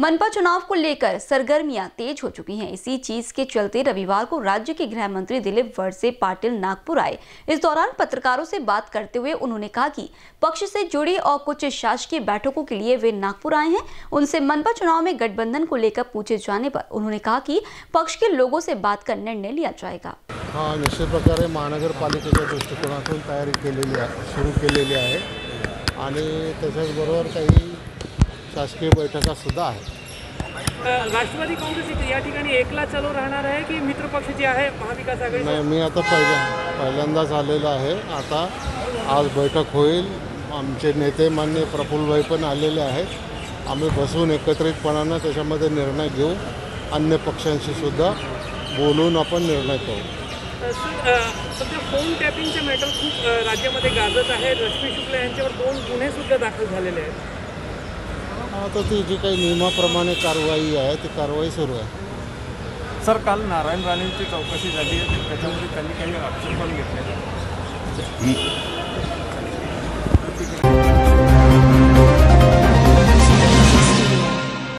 मनपा चुनाव को लेकर सरगर्मियां तेज हो चुकी हैं। इसी चीज के चलते रविवार को राज्य के गृह मंत्री दिलीप वळसे पाटिल नागपुर आए। इस दौरान पत्रकारों से बात करते हुए उन्होंने कहा कि पक्ष से जुड़ी और कुछ शासकीय बैठकों के लिए वे नागपुर आए हैं। उनसे मनपा चुनाव में गठबंधन को लेकर पूछे जाने पर उन्होंने कहा कि पक्ष के लोगों से बात कर निर्णय लिया जाएगा। हाँ, निश्चित प्रकारे महानगरपालिकेच्या दृष्टिकोनातून तयारी सुरू केलेली आहे आणि त्याच्याबरोबर काही शासकीय बैठका सुद्धा आहेत। राष्ट्रवादी काँग्रेस या ठिकाणी एकला चालू राहणार आहे की मित्र पक्ष जे आहे महाविकास आघाडी? नाही, मी आता पहिल्यांदाच आलेलो आहे। आता आज बैठक होईल। आमचे नेते माननीय प्रफुल्लभाई पण आलेले आहेत। आम्ही बसून एकत्रितपणाने त्याच्यामध्ये निर्णय घेऊ। अन्य पक्षांशी सुद्धा बोलून आपण निर्णय करू। सध्या फोन टॅपिंगचे मॅटर खूप राज्यामध्ये गाजत आहे। रश्मी शुक्ला यांच्यावर 2 गुन्हे सुद्धा दाखल झालेले आहेत। आता ती जी काही नियमाप्रमाणे कारवाई आहे ती कारवाई सुरू आहे। सर, काल नारायण राणेंची चौकशी झाली, त्याच्यामध्ये त्यांनी काही आक्षेप पण घेतले।